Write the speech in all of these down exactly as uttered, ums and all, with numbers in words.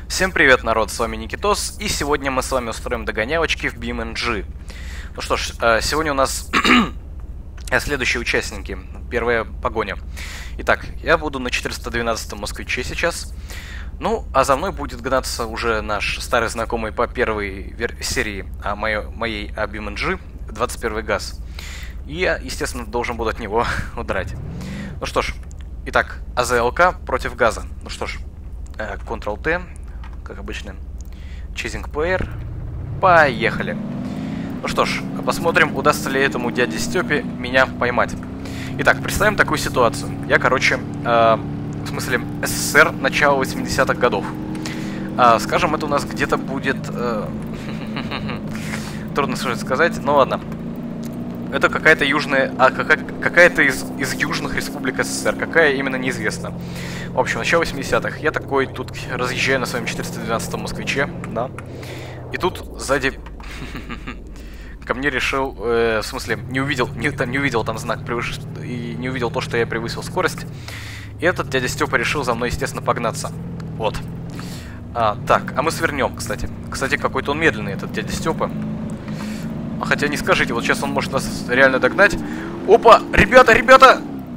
Всем привет, народ, с вами Никитос, и сегодня мы с вами устроим догонялочки в би эм эн джи. Ну что ж, сегодня у нас следующие участники, первая погоня. Итак, я буду на четыреста двенадцатом москвиче сейчас. Ну, а за мной будет гнаться уже наш старый знакомый по первой серии о моей, моей о би эм эн джи, двадцать первый ГАЗ. И я, естественно, должен буду от него удрать. Ну что ж, итак, а зэ эл ка против ГАЗа. Ну что ж, контрол-Т, как обычно, Chasing Player. Поехали. Ну что ж, посмотрим, удастся ли этому дяде Степе меня поймать. Итак, представим такую ситуацию. Я, короче, э, в смысле, эс эс эс эр начала восьмидесятых годов. Э, скажем, это у нас где-то будет... Э, трудно сказать, но ладно. Это какая-то южная... А, какая-то из, из южных республик эс эс эс эр. Какая именно, неизвестно. В общем, начало восьмидесятых. Я такой тут разъезжаю на своем четыреста двенадцатом москвиче, да. И тут сзади ко мне решил, э, в смысле, не увидел, не, там, не увидел там знак превыш... и не увидел то, что я превысил скорость. И этот дядя Степа решил за мной, естественно, погнаться. Вот. А, так, а мы свернем, кстати. Кстати, какой-то он медленный, этот дядя Степа. Хотя не скажите, вот сейчас он может нас реально догнать. Опа! Ребята, ребята!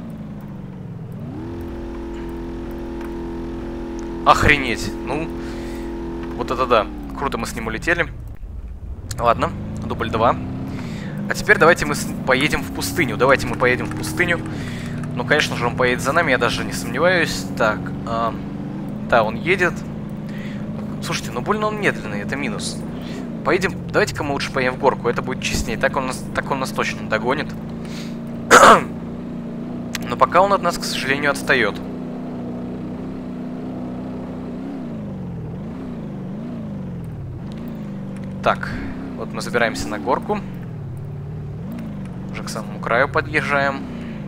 Охренеть. Ну, вот это да. Круто мы с ним улетели. Ладно, дубль два. А теперь давайте мы поедем в пустыню. Давайте мы поедем в пустыню. Ну, конечно же, он поедет за нами, я даже не сомневаюсь. Так, а... да, он едет. Слушайте, ну больно он медленный, это минус. Поедем, давайте-ка мы лучше поедем в горку, это будет честнее. Так он нас, так он нас точно догонит. Но пока он от нас, к сожалению, отстает. Так, вот мы забираемся на горку. Уже к самому краю подъезжаем.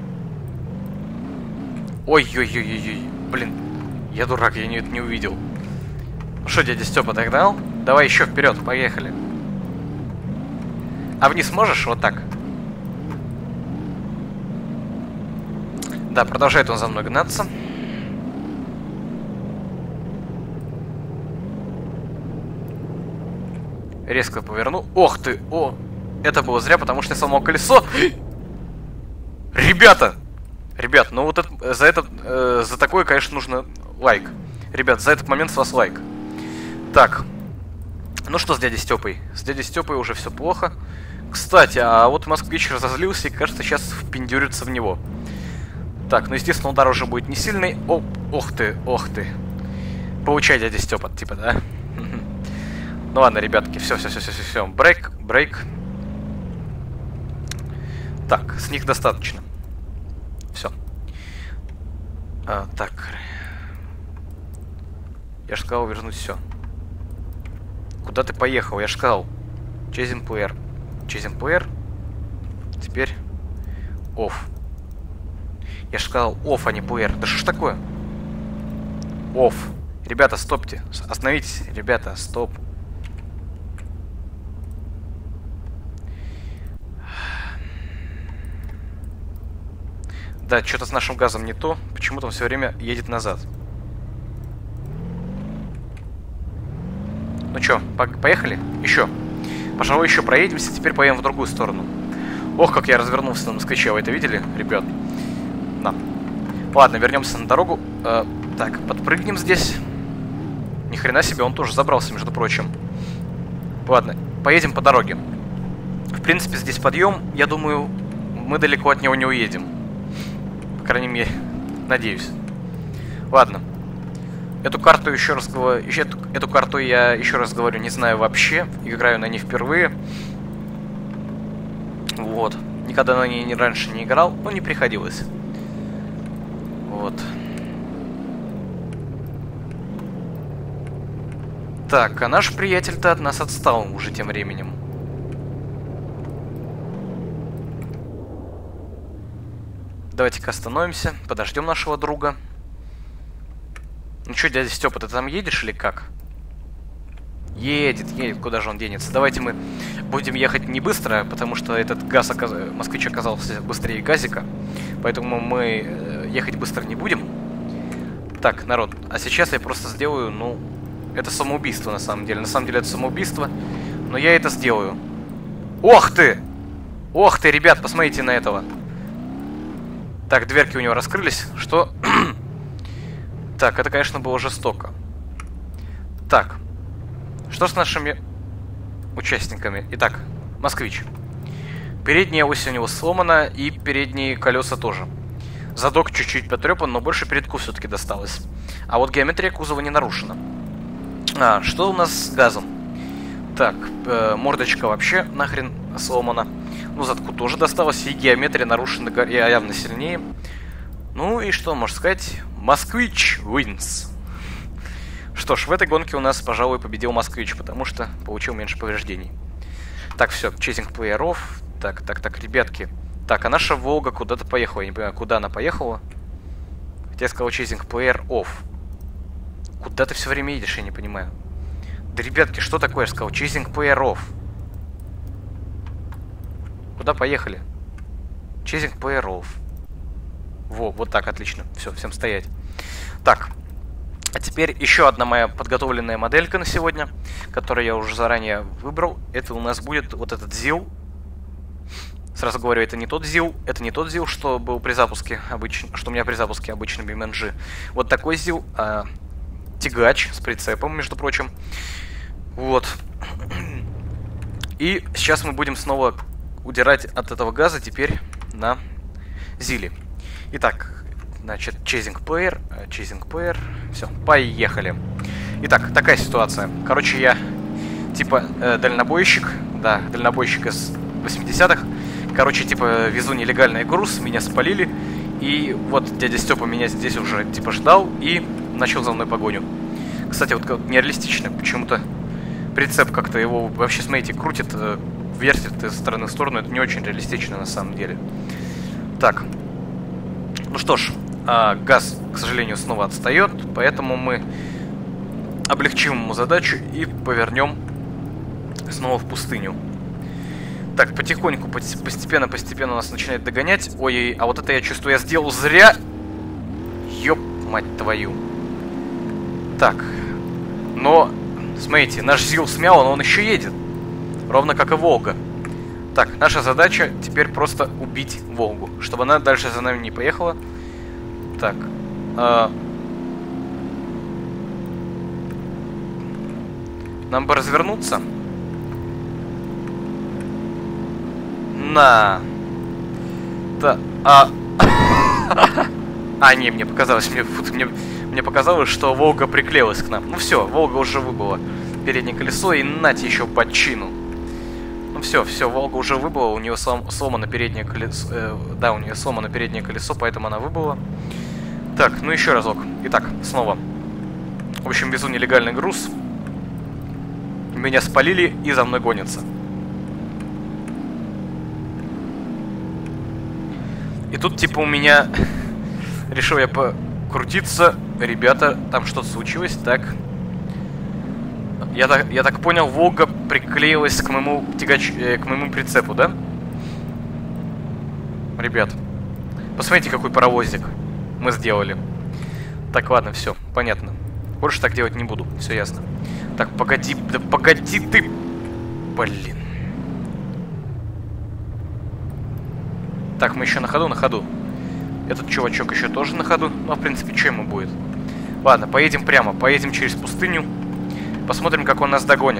Ой-ой-ой-ой-ой, блин, я дурак, я не, не увидел. Ну что, дядя Степа, догнал? Давай еще вперед, поехали. А вниз можешь? Вот так. Да, продолжает он за мной гнаться. Резко поверну. Ох ты! О! Это было зря, потому что я сломал колесо. Ребята! Ребят, ну вот это, за это, э, за такое, конечно, нужно лайк. Ребят, за этот момент с вас лайк. Так. Ну что с дядей Степой? С дядей Степой уже все плохо. Кстати, а вот москвич разозлился и, кажется, сейчас впендюрится в него. Так, ну, естественно, удар уже будет не сильный. О, ох ты, ох ты. Получай, дядя Степа, типа, да? Ну ладно, ребятки, все, все, все, все, все. Брейк, брейк. Так, с них достаточно. Все. А, так. Я же сказал вернуть все. Куда ты поехал? Я же сказал. Chasing Player. Chasing Player. Теперь Off. Я же сказал Off, а не Player. Да что ж такое? Off. Ребята, стопьте. Остановитесь. Ребята, стоп. Да, что-то с нашим газом не то. Почему-то он все время едет назад. Ну чё, по поехали? Еще. Пожалуй, еще проедемся, теперь поедем в другую сторону. Ох, как я развернулся на москвиче, вы это видели, ребят? На. Ладно, вернемся на дорогу. Э, так, подпрыгнем здесь. Ни хрена себе, он тоже забрался, между прочим. Ладно, поедем по дороге. В принципе, здесь подъем. Я думаю, мы далеко от него не уедем. По крайней мере, надеюсь. Ладно. Эту карту еще раз говорю, эту, эту карту я еще раз говорю, не знаю вообще, играю на ней впервые. Вот. Никогда на ней раньше не играл, но не приходилось. Вот. Так, а наш приятель-то от нас отстал уже тем временем. Давайте-ка остановимся, подождем нашего друга. Ну что, дядя Степа, ты там едешь или как? Едет, едет, куда же он денется? Давайте мы будем ехать не быстро, потому что этот газ, оказ... москвич оказался быстрее газика. Поэтому мы ехать быстро не будем. Так, народ, а сейчас я просто сделаю, ну, Это самоубийство, на самом деле. На самом деле это самоубийство. Но я это сделаю. Ох ты! Ох ты, ребят, посмотрите на этого. Так, дверки у него раскрылись. Что? Так, это, конечно, было жестоко. Так. Что с нашими участниками? Итак, москвич. Передняя ось у него сломана, и передние колеса тоже. Задок чуть-чуть потрепан, но больше передку все-таки досталось. А вот геометрия кузова не нарушена. А, что у нас с газом? Так, э, мордочка вообще нахрен сломана. Ну, задку тоже досталось, и геометрия нарушена явно сильнее. Ну и что можно сказать? Москвич wins. Что ж, в этой гонке у нас, пожалуй, победил Москвич, потому что получил меньше повреждений. Так, все, чейзинг плееров. Так, так, так, ребятки. Так, а наша Волга куда-то поехала. Я не понимаю, куда она поехала. Хотя я сказал чейзинг плеер off. Куда ты все время едешь, я не понимаю. Да, ребятки, что такое? Я сказал чейзинг плеер off. Куда поехали? Чейзинг плеер off. Во, вот так, отлично. Все, всем стоять. Так. А теперь еще одна моя подготовленная моделька на сегодня, которую я уже заранее выбрал. Это у нас будет вот этот зил. Сразу говорю, это не тот зил, это не тот зил, что был при запуске обычно, что у меня при запуске обычно би эм эн джи. Вот такой зил, а, тягач с прицепом, между прочим. Вот. И сейчас мы будем снова удирать от этого газа теперь на зиле. Итак, значит, chasing player, chasing player, все, поехали. Итак, такая ситуация. Короче, я типа э, дальнобойщик, да, дальнобойщик из восьмидесятых. Короче, типа, везу нелегальный груз, меня спалили. И вот дядя Степа меня здесь уже, типа, ждал и начал за мной погоню. Кстати, вот как нереалистично, почему-то прицеп как-то его, вообще, смотрите, крутит, вертит из стороны в сторону. Это не очень реалистично, на самом деле. Так. Ну что ж, газ, к сожалению, снова отстает, поэтому мы облегчим ему задачу и повернем снова в пустыню. Так, потихоньку, постепенно, постепенно нас начинает догонять. Ой, а вот это я чувствую, я сделал зря. Ёп, мать твою. Так. Но, смотрите, наш Зил смял, но он еще едет. Ровно как и Волга. Так, наша задача теперь просто убить Волгу, чтобы она дальше за нами не поехала. Так. А... Нам бы развернуться. На. Да. А. А, не, мне показалось, мне, мне, мне показалось, что Волга приклеилась к нам. Ну все, Волга уже выбыла переднее колесо, и нате еще по чину. Ну все, все, Волга уже выбыла, у нее слом, сломано переднее колесо. Э, да, у нее сломано переднее колесо, поэтому она выбыла. Так, ну еще разок. Итак, снова. В общем, везу нелегальный груз. Меня спалили и за мной гонятся. И тут, типа, у меня... Решил я покрутиться. Ребята, там что-то случилось. Так. Я так, я так понял, Волга приклеилась к моему тягач... э, к моему прицепу, да? Ребят, посмотрите, какой паровозик мы сделали. Так, ладно, все, понятно. Больше так делать не буду, все ясно. Так, погоди, да погоди ты... Блин. Так, мы еще на ходу, на ходу. Этот чувачок еще тоже на ходу. Ну, в принципе, что ему будет? Ладно, поедем прямо. Поедем через пустыню. Посмотрим, как он нас догонит.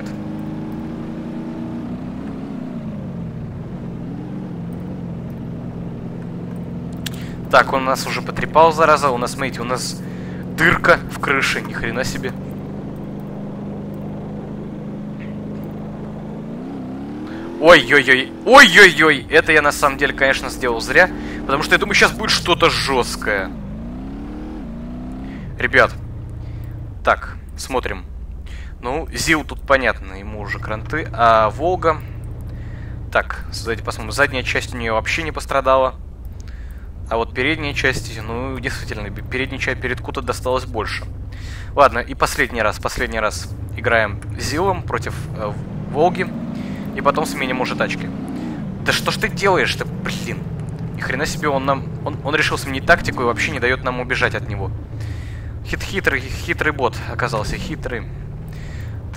Так, он нас уже потрепал, зараза. У нас, смотрите, у нас дырка в крыше. Ни хрена себе. Ой-ой-ой, ой-ой-ой, это я на самом деле, конечно, сделал зря, потому что я думаю, сейчас будет что-то жесткое. Ребят, так, смотрим. Ну, Зил тут понятно, ему уже кранты, а Волга... Так, давайте посмотрим, задняя часть у нее вообще не пострадала. А вот передняя часть, ну, действительно, передняя часть передку-то досталось больше. Ладно, и последний раз, последний раз играем Зилом против э, Волги. И потом сменим уже тачки. Да что ж ты делаешь-то, блин? Ни хрена себе, он нам... Он, он решил сменить тактику и вообще не дает нам убежать от него. Хит хитрый, хитрый бот оказался, хитрый.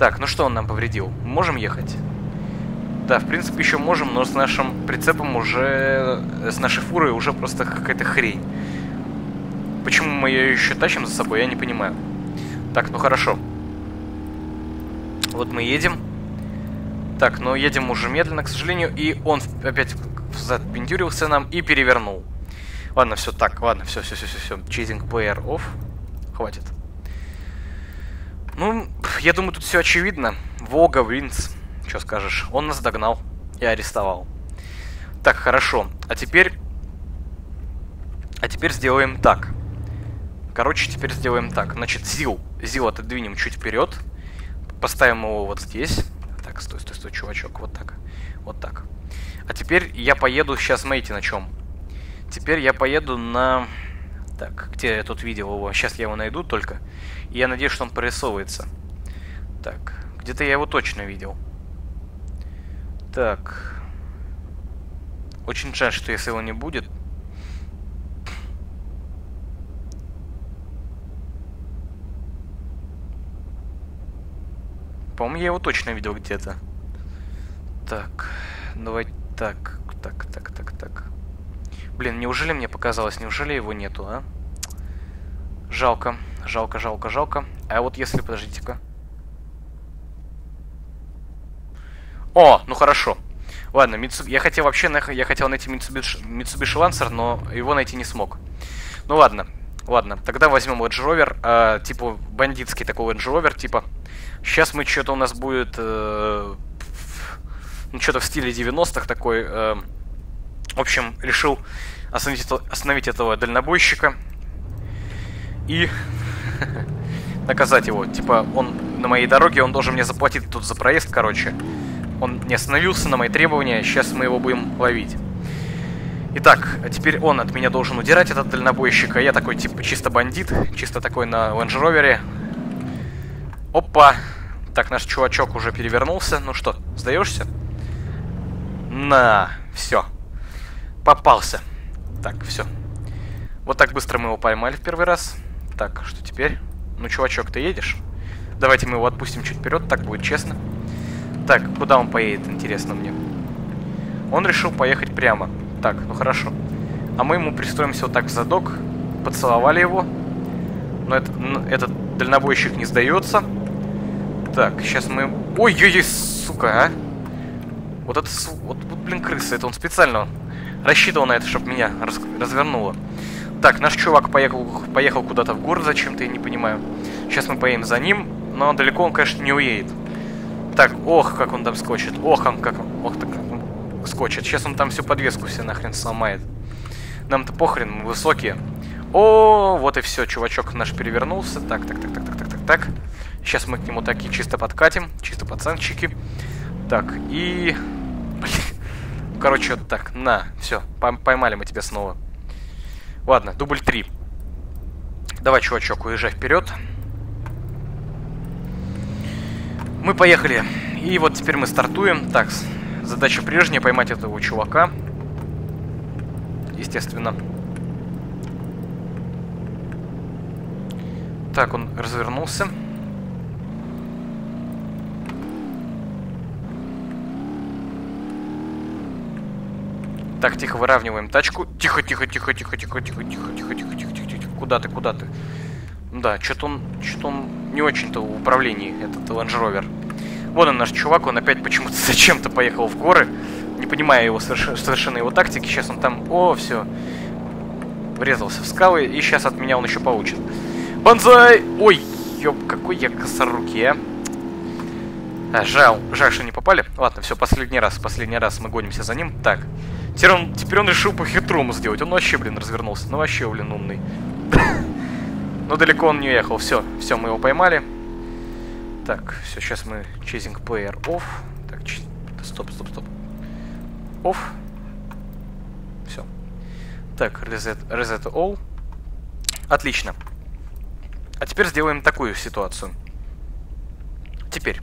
Так, ну что он нам повредил? Можем ехать? Да, в принципе, еще можем, но с нашим прицепом уже... С нашей фурой уже просто какая-то хрень. Почему мы ее еще тащим за собой, я не понимаю. Так, ну хорошо. Вот мы едем. Так, но едем уже медленно, к сожалению. И он опять запендюрился нам и перевернул. Ладно, все, так, ладно, все, все, все, все, все. Chasing player off. Хватит. Ну, я думаю, тут все очевидно. Волга wins. Что скажешь? Он нас догнал и арестовал. Так, хорошо. А теперь... А теперь сделаем так. Короче, теперь сделаем так. Значит, Зил. Зил отодвинем чуть вперед. Поставим его вот здесь. Так, стой, стой, стой, чувачок. Вот так. Вот так. А теперь я поеду... Сейчас, смотрите, на чем. Теперь я поеду на... Так, где я тут видел его? Сейчас я его найду только. И я надеюсь, что он прорисовывается. Так, где-то я его точно видел. Так. Очень жаль, что если его не будет... По-моему, я его точно видел где-то. Так, давай так, так, так, так, так. Блин, неужели мне показалось, неужели его нету, а? Жалко, жалко, жалко, жалко. А вот если, подождите-ка. О, ну хорошо. Ладно, Митсу... я хотел вообще, я хотел найти Mitsubishi, Mitsubishi Lancer, но его найти не смог. Ну ладно, ладно, тогда возьмем Range Rover, э, типа бандитский такой Range Rover, типа. Сейчас мы что-то у нас будет, э, ну что-то в стиле девяностых такой. Э, в общем, решил остановить, остановить этого дальнобойщика и наказать его. Типа он на моей дороге, он должен мне заплатить тут за проезд, короче. Он не остановился на мои требования, сейчас мы его будем ловить. Итак, а теперь он от меня должен удирать, этот дальнобойщик, а я такой, типа, чисто бандит, чисто такой на Range Rover. Опа! Так, наш чувачок уже перевернулся. Ну что, сдаешься? На, все. Попался. Так, все. Вот так быстро мы его поймали в первый раз. Так, что теперь? Ну, чувачок, ты едешь? Давайте мы его отпустим чуть вперед, так будет честно. Так, куда он поедет, интересно мне. Он решил поехать прямо. Так, ну хорошо. А мы ему пристроимся вот так в задок. Поцеловали его. Но это, этот дальнобойщик не сдается. Так, сейчас мы... Ой-ой-ой, сука, а! Вот это, вот, вот, блин, крыса. Это он специально рассчитывал на это, чтобы меня раз... развернуло. Так, наш чувак поехал, поехал куда-то в город зачем-то, я не понимаю. Сейчас мы поедем за ним, но далеко он, конечно, не уедет. Так, ох, как он там скочит. Ох, он как он, ох, так он скочит. Сейчас он там всю подвеску все нахрен сломает. Нам-то похрен, мы высокие. О, вот и все, чувачок наш перевернулся. Так, так, так, так, так, так, так, так. Сейчас мы к нему такие чисто подкатим. Чисто пацанчики. Так, и... Блин. Короче, вот так, на, все, поймали мы тебя снова. Ладно, дубль три. Давай, чувачок, уезжай вперед. Мы поехали. И вот теперь мы стартуем. Так, задача прежняя, поймать этого чувака. Естественно. Так, он развернулся. Так, тихо, выравниваем тачку. Тихо, тихо, тихо, тихо, тихо, тихо, тихо, тихо, тихо, тихо, тихо, тихо. Куда ты, куда ты? Да, что-то он, что-то он не очень-то в управлении, этот Range Rover. Вон он, наш чувак, он опять почему-то зачем-то поехал в горы. Не понимая его совершенно, совершенно его тактики. Сейчас он там, о, все, врезался в скалы, и сейчас от меня он еще получит. Бонзай! Ой, ёб, какой я косорукий, а. А, жаль, жаль, что не попали. Ладно, все, последний раз, последний раз мы гонимся за ним. Так, теперь он, теперь он решил по-хитрому сделать. Он вообще, блин, развернулся. Ну, вообще, блин, умный. Но далеко он не уехал. Все, все, мы его поймали. Так, все, сейчас мы chasing player off. Так, стоп, стоп, стоп. Off. Все. Так, reset, reset all. Отлично. А теперь сделаем такую ситуацию. Теперь.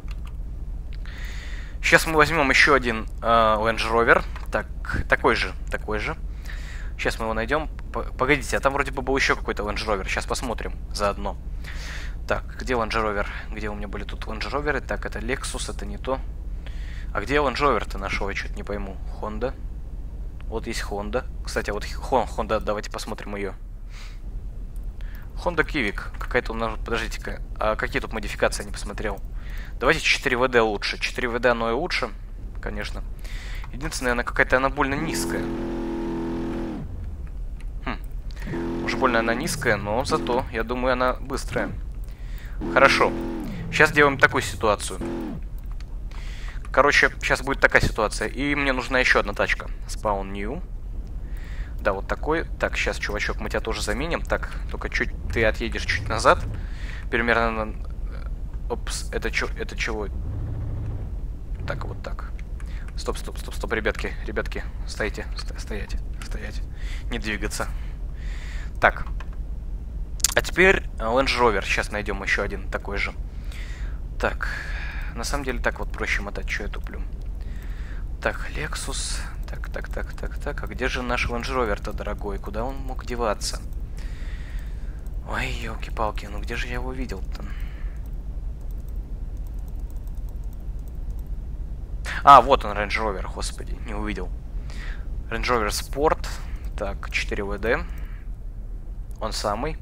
Сейчас мы возьмем еще один э, Range Rover. Так, такой же, такой же. Сейчас мы его найдем. Погодите, а там вроде бы был еще какой-то Range Rover. Сейчас посмотрим заодно. Так, где Land Rover? Где у меня были тут Land Rover? Так, это Lexus, это не то. А где Land Rover-то нашел? Я что-то не пойму. Honda. Вот есть Honda. Кстати, вот Honda, давайте посмотрим ее. Honda Civic. Какая-то у нас... Подождите-ка. А какие тут модификации я не посмотрел? Давайте четыре вэ дэ лучше. четыре вэ дэ оно и лучше, конечно. Единственное, она какая-то, она больно низкая. Хм. Уж больно она низкая, но зато, я думаю, она быстрая. Хорошо. Сейчас делаем такую ситуацию. Короче, сейчас будет такая ситуация. И мне нужна еще одна тачка. Spawn New. Да, вот такой. Так, сейчас, чувачок, мы тебя тоже заменим. Так, только чуть ты отъедешь чуть назад. Примерно... Опс, это, чё, это чего? Так, вот так. Стоп, стоп, стоп, стоп, ребятки, ребятки. Стоите, стоять, стоять. Не двигаться. Так. А теперь Land Rover. Сейчас найдем еще один такой же. Так. На самом деле так вот проще мотать, что я туплю. Так, Lexus. Так, так, так, так, так. А где же наш Land Rover-то, дорогой? Куда он мог деваться? Ой, елки-палки, ну где же я его видел-то? А, вот он, Range Rover, господи, не увидел. Range Rover Sport. Так, четыре вэ дэ. Он самый.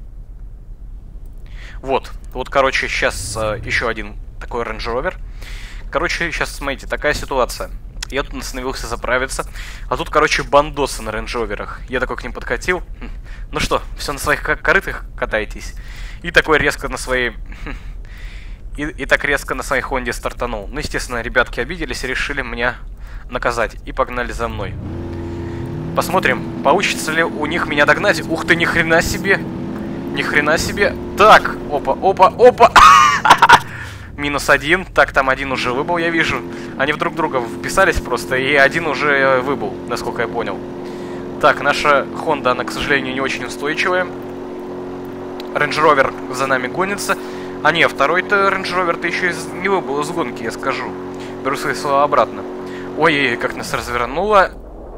Вот, вот, короче, сейчас э, еще один такой Range Rover. Короче, сейчас, смотрите, такая ситуация. Я тут остановился заправиться, а тут, короче, бандосы на Range Rover'ах. Я такой к ним подкатил. Ну что, все на своих корытах катаетесь. И такой резко на своей... И, и так резко на своей Хонде стартанул. Ну, естественно, ребятки обиделись и решили меня наказать. И погнали за мной. Посмотрим, получится ли у них меня догнать. Ух ты, ни хрена себе. Ни хрена себе. Так, опа, опа, опа. Минус один. Так, там один уже выбыл, я вижу. Они в друг друга вписались просто, и один уже выбыл, насколько я понял. Так, наша Honda, она, к сожалению, не очень устойчивая. Range Rover за нами гонится. А не, второй-то Range Rover-то еще из... не выбыл из гонки, я скажу. Беру свои слова обратно. Ой, как нас развернуло.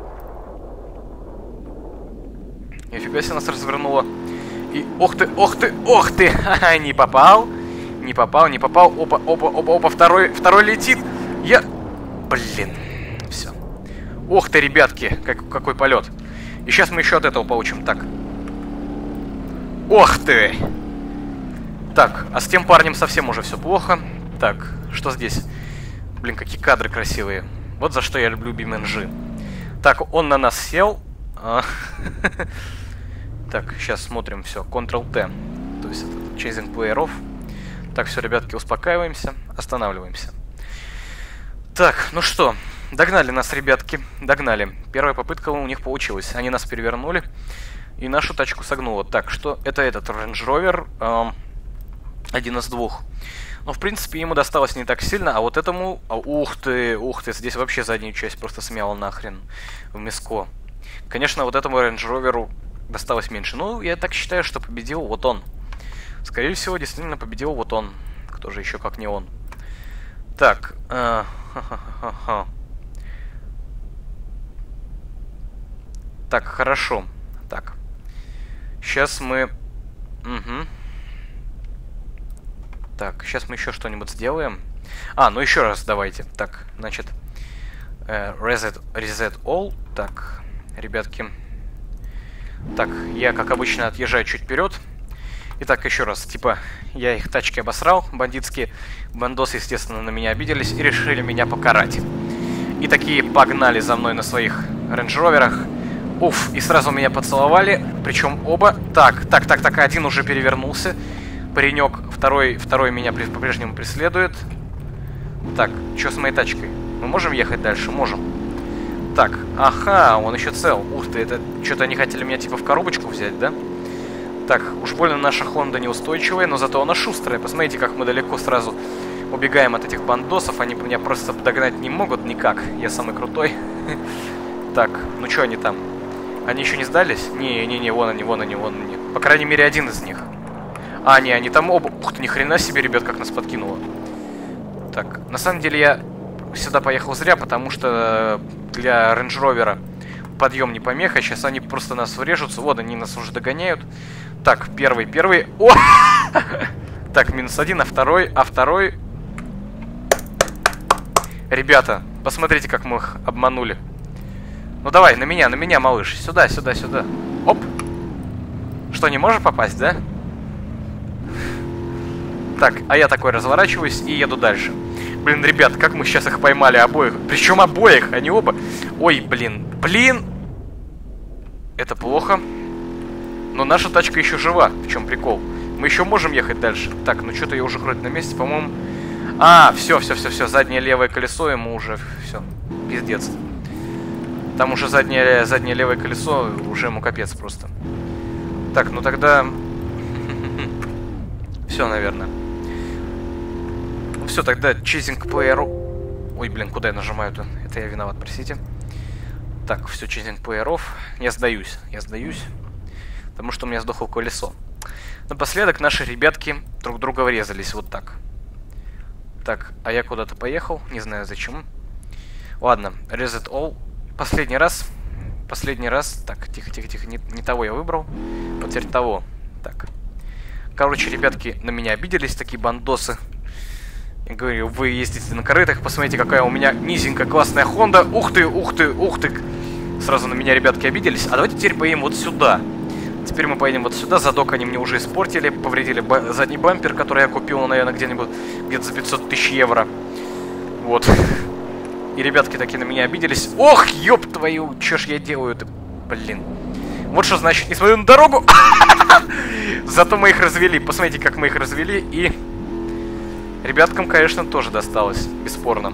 Нифига себе нас развернуло. И ох ты, ох ты, ох ты. Ха-ха, не попал. Не попал, не попал. Опа, опа, опа, опа. Второй, второй летит. Я... Блин. Все. Ох ты, ребятки. Как, какой полет. И сейчас мы еще от этого получим. Так. Ох ты. Так, а с тем парнем совсем уже все плохо. Так, что здесь? Блин, какие кадры красивые. Вот за что я люблю би эм эн джи. Так, он на нас сел. Так, сейчас смотрим все. контрол-Т. То есть это chasing player off. Так, все, ребятки, успокаиваемся. Останавливаемся. Так, ну что, догнали нас, ребятки. Догнали. Первая попытка у них получилась. Они нас перевернули. И нашу тачку согнуло. Так, что это этот Range Rover. Эм, один из двух. Но, в принципе, ему досталось не так сильно. А вот этому... А, ух ты, ух ты. Здесь вообще заднюю часть просто смяло нахрен в миско. Конечно, вот этому Range Rover досталось меньше. Ну, я так считаю, что победил вот он. Скорее всего, действительно победил вот он. Кто же еще, как не он. Так. Э, ха-ха-ха-ха. Так, хорошо. Так. Сейчас мы... Угу. Так, сейчас мы еще что-нибудь сделаем. А, ну еще раз давайте. Так, значит... Э, reset, reset all. Так, ребятки. Так, я, как обычно, отъезжаю чуть вперед. Итак, еще раз, типа, я их тачки обосрал, бандитские. Бандосы, естественно, на меня обиделись и решили меня покарать. И такие погнали за мной на своих рейндж-роверах. Уф, и сразу меня поцеловали, причем оба. Так, так, так, так, один уже перевернулся. Паренек, второй, второй меня по-прежнему преследует. Так, что с моей тачкой? Мы можем ехать дальше? Можем. Так, ага, он еще цел. Ух ты, это что-то они хотели меня типа в коробочку взять, да? Так, уж больно наша Honda неустойчивая, но зато она шустрая. Посмотрите, как мы далеко сразу убегаем от этих бандосов. Они меня просто догнать не могут никак. Я самый крутой. Так, ну что они там? Они еще не сдались? Не-не-не, вон они, вон они, вон они. По крайней мере, один из них. А, не, они там оба... Ух ты, ни хрена себе, ребят, как нас подкинуло. Так, на самом деле я сюда поехал зря, потому что для Range Rover подъем не помеха. Сейчас они просто нас врежутся. Вот, они нас уже догоняют. Так, первый, первый. О! Так, минус один, а второй, а второй... Ребята, посмотрите, как мы их обманули. Ну давай, на меня, на меня, малыш. Сюда, сюда, сюда. Оп. Что, не можешь попасть, да? Так, а я такой разворачиваюсь и еду дальше. Блин, ребят, как мы сейчас их поймали обоих. Причем обоих, они оба. Ой, блин, блин. Это плохо. Но наша тачка еще жива. В чем прикол? Мы еще можем ехать дальше. Так, ну что-то я уже вроде на месте, по-моему. А, все, все, все, все. Заднее левое колесо ему уже все. Пиздец. Там уже заднее, заднее левое колесо, уже ему капец просто. Так, ну тогда... Все, наверное. Ну все, тогда chasing player... Ой, блин, куда я нажимаю-то? Это я виноват, простите. Так, все, chasing player off. Я сдаюсь, я сдаюсь. Потому что у меня сдохло колесо. Напоследок наши ребятки друг друга врезались вот так. Так, а я куда-то поехал, не знаю зачем. Ладно, reset all. Последний раз. Последний раз. Так, тихо, тихо, тихо. Не, не того я выбрал. Вот теперь того. Так. Короче, ребятки на меня обиделись, такие бандосы. Я говорю, вы ездите на корытах, посмотрите, какая у меня низенькая классная Honda. Ух ты, ух ты, ух ты. Сразу на меня ребятки обиделись. А давайте теперь поедем вот сюда. Теперь мы поедем вот сюда. Задок они мне уже испортили. Повредили ба задний бампер, который я купил, наверное, где-нибудь где-то за пятьсот тысяч евро. Вот. И ребятки такие на меня обиделись. Ох, ёб твою, чё ж я делаю-то? Блин. Вот что значит, не смотрю на дорогу. Зато мы их развели. Посмотрите, как мы их развели. И ребяткам, конечно, тоже досталось. Бесспорно.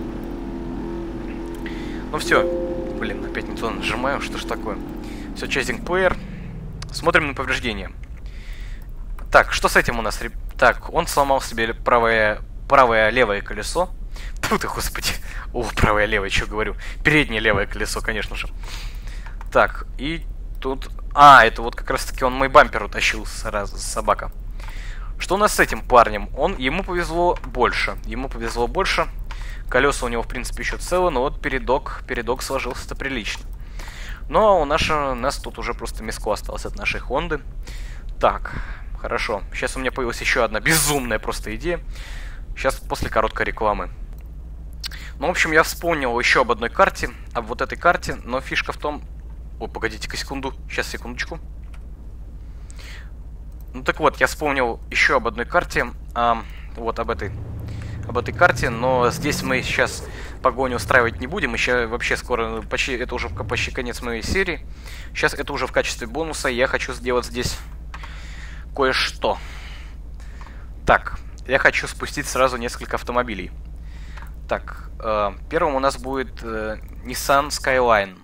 Ну все. Блин, опять не то нажимаю. Что ж такое? Все, chasing player. Смотрим на повреждения. Так, что с этим у нас? Так, он сломал себе правое, правое левое колесо. Тьфу ты, господи. О, правое левое, что говорю. Переднее левое колесо, конечно же. Так, и тут... А, это вот как раз-таки он мой бампер утащил сразу, собака. Что у нас с этим парнем? Он, ему повезло больше. Ему повезло больше. Колеса у него, в принципе, еще целы, но вот передок, передок сложился-то прилично. Но у, наша, у нас тут уже просто миско осталось от нашей Хонды. Так, хорошо. Сейчас у меня появилась еще одна безумная просто идея. Сейчас после короткой рекламы. Ну, в общем, я вспомнил еще об одной карте, об вот этой карте, но фишка в том... Ой, погодите-ка секунду, сейчас, секундочку. Ну, так вот, я вспомнил еще об одной карте, а, вот об этой, об этой карте, но здесь мы сейчас погоню устраивать не будем, еще вообще скоро, почти, это уже почти конец моей серии. Сейчас это уже в качестве бонуса, я хочу сделать здесь кое-что. Так, я хочу спустить сразу несколько автомобилей. Так, э, первым у нас будет э, Nissan Skyline.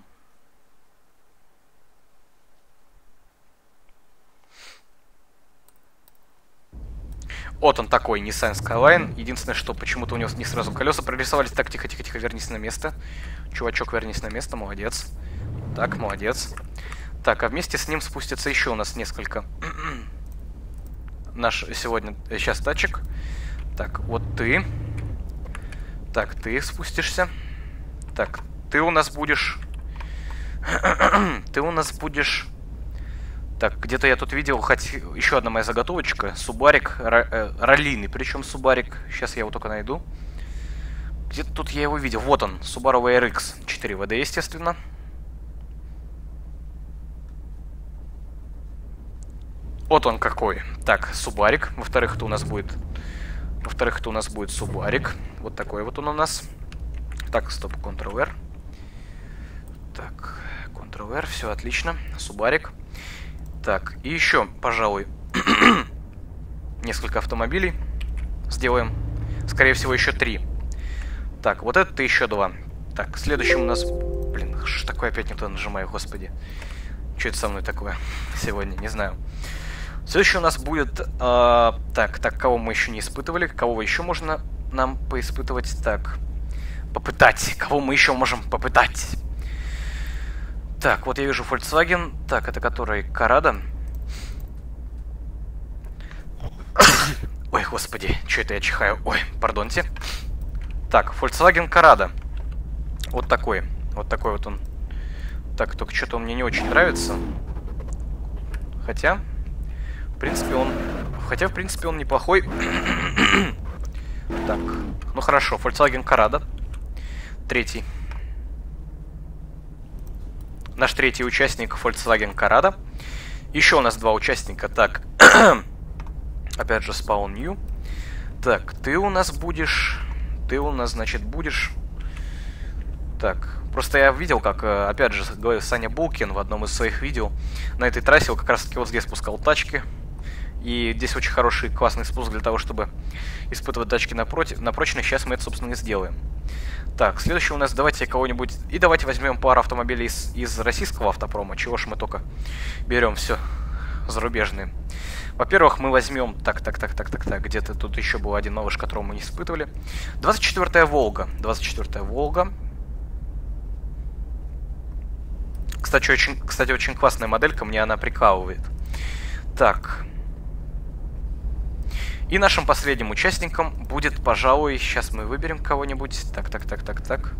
Вот он такой, Nissan Skyline. Единственное, что почему-то у него не сразу колеса прорисовались. Так, тихо-тихо-тихо, вернись на место. Чувачок, вернись на место, молодец. Так, молодец. Так, а вместе с ним спустится еще у нас несколько наш сегодня, сейчас тачек. Так, вот ты. Так, ты спустишься. Так, ты у нас будешь... ты у нас будешь... Так, где-то я тут видел, хоть еще одна моя заготовочка. Субарик э, раллийный, причем Субарик. Сейчас я его только найду. Где-то тут я его видел. Вот он, Subaru ви ар икс четыре вэ дэ, естественно. Вот он какой. Так, Субарик. Во-вторых, это у нас будет... Во-вторых, это у нас будет Субарик. Вот такой вот он у нас. Так, стоп, контрол-эр. Так, контрол-эр, все отлично. Субарик. Так, и еще, пожалуй, несколько автомобилей сделаем. Скорее всего, еще три. Так, вот это еще два. Так, следующим у нас... Блин, что такое опять не то нажимаю, господи. Что это со мной такое сегодня, не знаю. Следующий у нас будет... Э, так, так, кого мы еще не испытывали? Кого еще можно нам поиспытывать? Так, попытать. Кого мы еще можем попытать? Так, вот я вижу Volkswagen. Так, это который? Corrado. Ой, господи, что это я чихаю? Ой, пардоньте. Так, Volkswagen Corrado. Вот такой. Вот такой вот он. Так, только что-то он мне не очень нравится. Хотя, в принципе, он Хотя, в принципе, он неплохой. Так, ну хорошо, Volkswagen Corrado. Третий. Наш третий участник Volkswagen Corrado. Еще у нас два участника. Так, опять же, Spawn New. Так, ты у нас будешь... Ты у нас, значит, будешь... Так, просто я видел, как, опять же, говорил Саня Булкин в одном из своих видео. На этой трассе как раз таки вот здесь спускал тачки. И здесь очень хороший, классный спуск для того, чтобы испытывать тачки на, против... на прочность. Сейчас мы это, собственно, не сделаем. Так, следующий у нас, давайте кого-нибудь... И давайте возьмем пару автомобилей из, из российского автопрома. Чего ж мы только берем все зарубежные. Во-первых, мы возьмем... Так, так, так, так, так, так. Где-то тут еще был один малыш, которого мы не испытывали. двадцать четвёртая Волга. двадцать четвёртая Волга. Кстати очень, кстати, очень классная моделька. Мне она прикалывает. Так. И нашим последним участником будет, пожалуй... Сейчас мы выберем кого-нибудь. Так, так, так, так, так.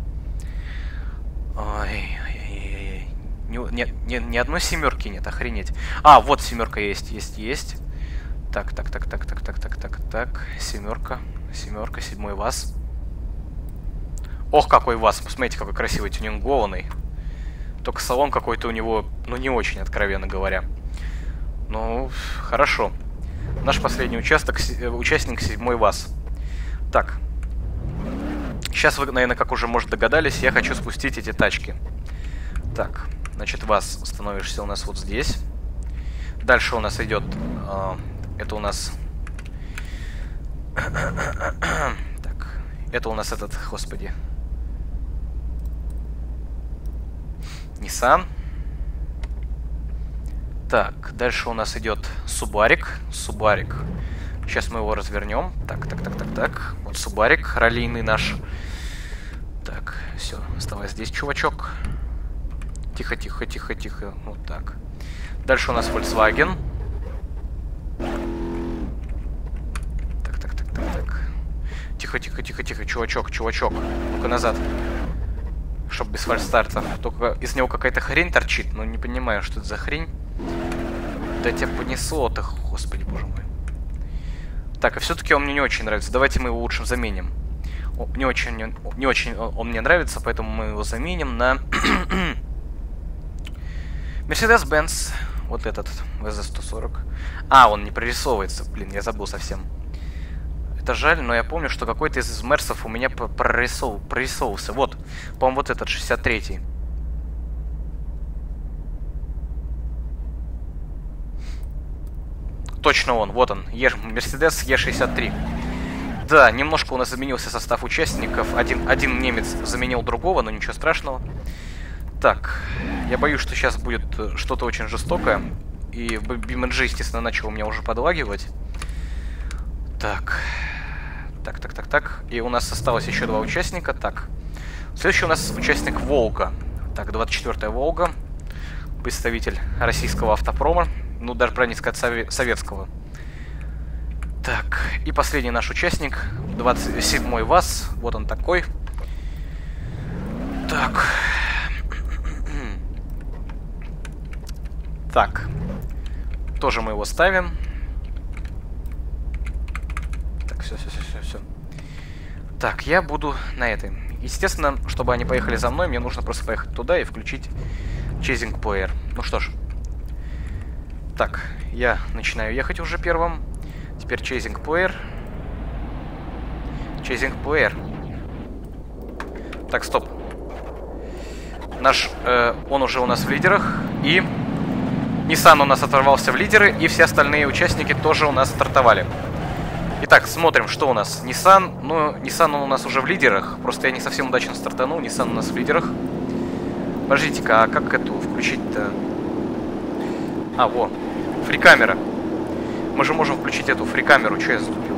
Ой, ой, ой, ой. Ни, ни, ни одной семерки нет, охренеть. А, вот семерка есть, есть, есть. Так, так, так, так, так, так, так, так, так. Семерка, семерка, седьмой ВАЗ. Ох, какой ВАЗ. Посмотрите, какой красивый, тюнингованный. Только салон какой-то у него, ну, не очень, откровенно говоря. Ну, хорошо. Наш последний участок, участник седьмой ВАЗ. Так. Сейчас вы, наверное, как уже, может, догадались, я хочу спустить эти тачки. Так, значит, ВАЗ становишься у нас вот здесь. Дальше у нас идет... Э, это у нас... Так, это у нас этот, господи... Nissan. Так, дальше у нас идет Субарик. Субарик. Сейчас мы его развернем. Так, так, так, так, так. Вот Субарик, раллийный наш. Так, все, оставай здесь, чувачок. Тихо, тихо, тихо, тихо. Вот так. Дальше у нас Volkswagen. Так, так, так, так, так. Тихо, тихо, тихо, тихо, чувачок, чувачок. Ну-ка назад. Чтоб без фальстарта. Только из него какая-то хрень торчит. Но не понимаю, что это за хрень. Да тебя понесло-то, господи, боже мой. Так, а все-таки он мне не очень нравится. Давайте мы его лучше заменим. О, не очень, не, не очень он мне нравится, поэтому мы его заменим на Mercedes-Benz. Вот этот, вэ зэ сто сорок. А, он не прорисовывается. Блин, я забыл совсем. Это жаль, но я помню, что какой-то из мерсов у меня прорисов... прорисовывался. Вот, по-моему, вот этот, шестьдесят третий. Точно он, вот он, Mercedes и шестьдесят три. Да, немножко у нас изменился состав участников. Один, один немец заменил другого, но ничего страшного. Так, я боюсь, что сейчас будет что-то очень жестокое. И би эм джи, естественно, начал у меня уже подлагивать. Так, так, так, так, так. И у нас осталось еще два участника. Так, следующий у нас участник Волга. Так, двадцать четвёртая Волга. Представитель российского автопрома. Ну, даже правильно сказать, сове советского. Так, и последний наш участник. двадцать седьмой ВАЗ. Вот он такой. Так. Так. Тоже мы его ставим. Так, все, все, все, все, все. Так, я буду на этой. Естественно, чтобы они поехали за мной, мне нужно просто поехать туда и включить Chasing Player. Ну что ж. Так, я начинаю ехать уже первым. Теперь Chasing Player. Chasing Player. Так, стоп. Наш, э, он уже у нас в лидерах. И Nissan у нас оторвался в лидеры. И все остальные участники тоже у нас стартовали. Итак, смотрим, что у нас. Nissan. Ну, Nissan он у нас уже в лидерах. Просто я не совсем удачно стартанул. Nissan у нас в лидерах. Подождите-ка, а как эту включить-то? А, во. Фрикамера. Мы же можем включить эту фрикамеру. Что я заступил?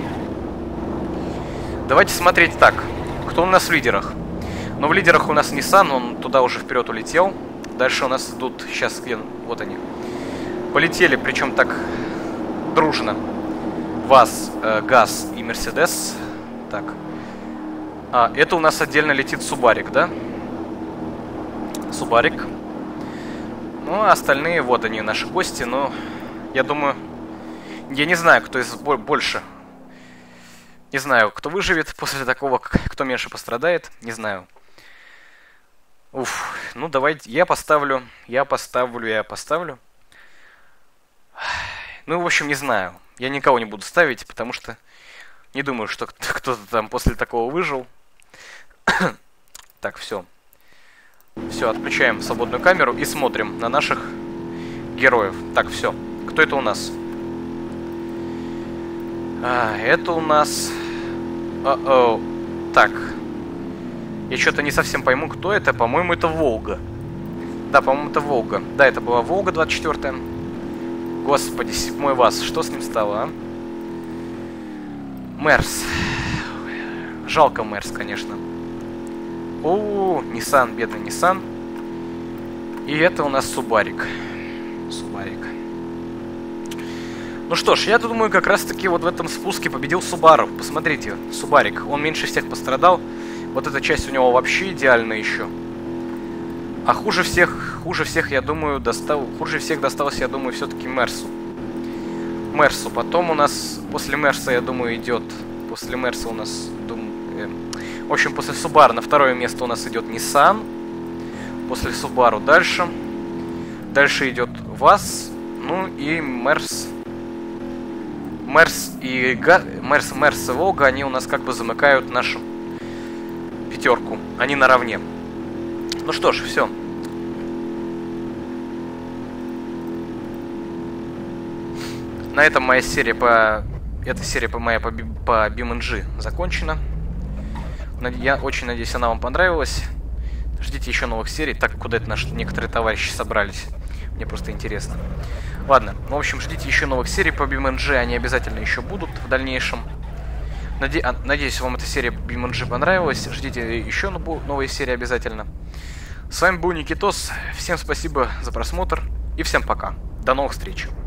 Давайте смотреть так. Кто у нас в лидерах? Ну, в лидерах у нас Nissan. Он туда уже вперед улетел. Дальше у нас идут... Сейчас, где... Вот они. Полетели, причем так дружно. ВАЗ, э, ГАЗ и Мерседес. Так. А, это у нас отдельно летит Субарик, да? Субарик. Ну, а остальные, вот они, наши гости. Но, я думаю, Я не знаю, кто из больше. Не знаю, кто выживет после такого, кто меньше пострадает. Не знаю. Уф, ну давайте, я поставлю, я поставлю, я поставлю. Ну, в общем, не знаю. Я никого не буду ставить, потому что не думаю, что кто-то там после такого выжил. Так, все. Все, отключаем свободную камеру и смотрим на наших героев. Так, все. Кто это у нас? А, это у нас... О-о. Так. Я что-то не совсем пойму, кто это. По-моему, это Волга. Да, по-моему, это Волга. Да, это была Волга двадцать четвёртая. Господи, седьмой вас. Что с ним стало, а? Мерс. Жалко Мерс, конечно. О, Nissan, бедный Nissan. И это у нас Субарик. Субарик. Ну что ж, я думаю, как раз таки вот в этом спуске победил Субару. Посмотрите, Субарик, он меньше всех пострадал. Вот эта часть у него вообще идеальная еще. А хуже всех, хуже всех, я думаю, достал, хуже всех досталось, я думаю, все-таки Мерсу. Мерсу. Потом у нас, после Мерса, я думаю, идет, после Мерса у нас, дум, э, в общем, после Субару на второе место у нас идет Nissan. После Субару дальше. Дальше идет ВАЗ. Ну и Мерс. Мерс и Га... Мерс, Мерс и Волга, они у нас как бы замыкают нашу пятерку. Они наравне. Ну что ж, все. На этом моя серия по... Эта серия по моя по, по BeamNG закончена. Я очень надеюсь, она вам понравилась. Ждите еще новых серий. Так, куда это наши некоторые товарищи собрались? Мне просто интересно. Ладно, в общем, ждите еще новых серий по BeamNG. Они обязательно еще будут в дальнейшем. Наде... Надеюсь, вам эта серия BeamNG понравилась. Ждите еще новые серии обязательно. С вами был Никитос. Всем спасибо за просмотр. И всем пока. До новых встреч.